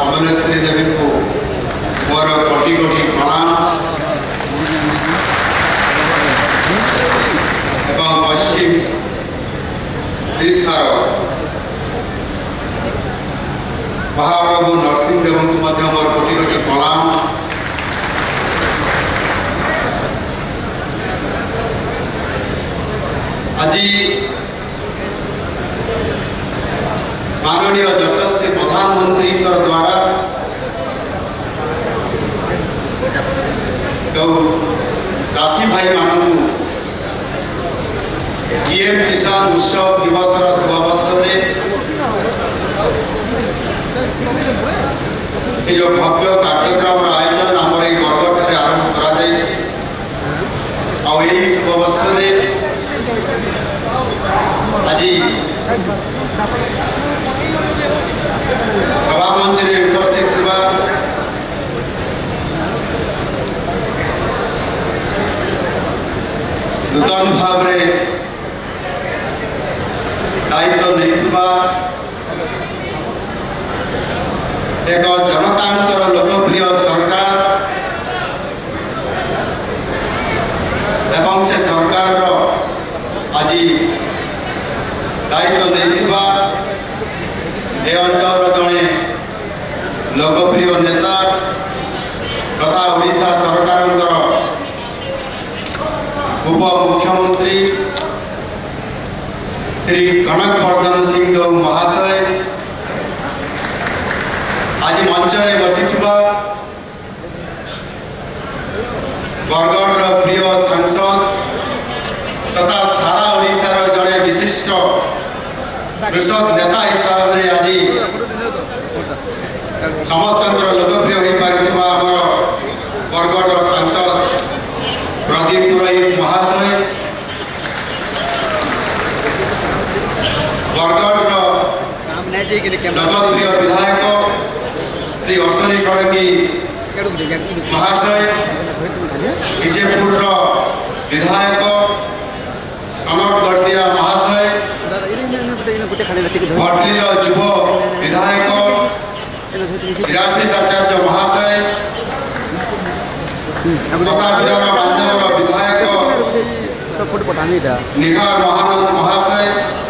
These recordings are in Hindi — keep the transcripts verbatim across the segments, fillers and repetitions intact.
समलेश्वरी देवी को मोर कोटि कोटि प्रणाम एवं पश्चिम ओडिशार महाप्रभु नरसिंहदेव को मोर कोटि कोटि प्रणाम। आज माननीय यशस्वी प्रधानमंत्री द्वारा जो चाषी भाई मानू पीएम किसान उत्सव दिवस शुभ अवसर जो भव्य कार्यक्रम आयोजन आम बरगढ़ आरंभ कर शुभ अवसर आज सभामंच में उपस्थित हुआ नूतन भाव दायित्व नहीं एक जनता लोकप्रिय सरकार एवं से सरकार आज दायित्व नहीं ए अंचल जड़े लोकप्रिय नेता तथा ओडिशा सरकार उप मुख्यमंत्री श्री कनकवर्धन सिंह देव महाशय आज मंच में बसी बरगढ़ प्रिय सांसद तथा सारा ओडिशार जड़े विशिष्ट कृषक नेता हिसाब से आज समस्त लोकप्रिय हो पार बरगढ़ सांसद प्रदीप पुरोहित महाशय बरगढ़ लोकप्रिय विधायक श्री अश्विनी षड़ंगी महाशय विजयपुर विधायक सनत गड़तिया महाशय भटली युव विधायक विराशीष आचार्य महाशय कथावीर बांधव विधायक निहार महानंद महाशय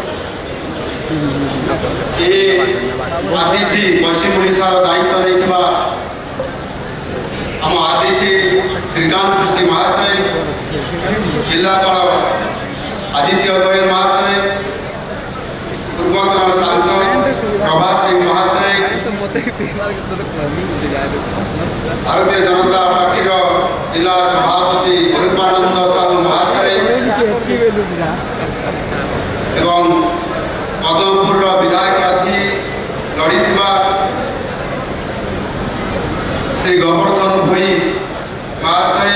ये आदिशी पश्चिम ओडिशार दायित्व नहीं आम आदिशी श्रीकांत पृष्टि महाशय जिलापाल आदित्य गोयल महाशय पूर्वतन सांसद प्रभात सिंह महाशय भारतीय जनता पार्टी जिला सभापति रूपानंद साहू महाशय एवं पदमपुर विधायक प्रार्थी लड़ी श्री गोवर्धन भोई महाशय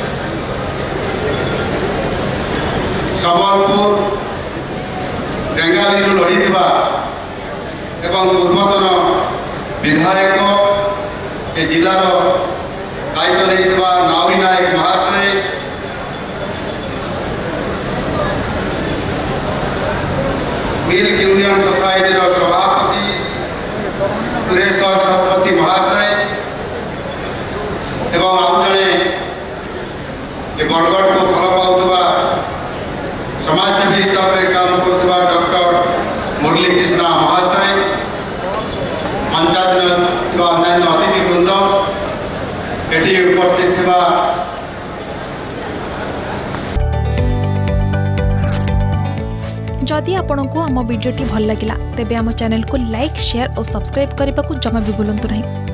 संबलपुर रेंगाली लड़ी एवं पूर्वतन विधायक ए जिलार दायित्व नहीं नावी नायक महाशय मिल्क यूनियन सोसाइटी सभापति सुरेश शतपथी महाशय एवं आउ जड़े बरगढ़ को भल पाऊा समाजसेवी हिसाब से काम करुवा डॉक्टर मुरली कृष्णा महाशय पंचायत अन्य अतिथि वृंद एटी उपस्थित हुआ जदि आपंक आम भिडी भल लगा तेब आम चैनल को लाइक शेयर और सब्सक्राइब करने को जमा भी भूलु नहीं।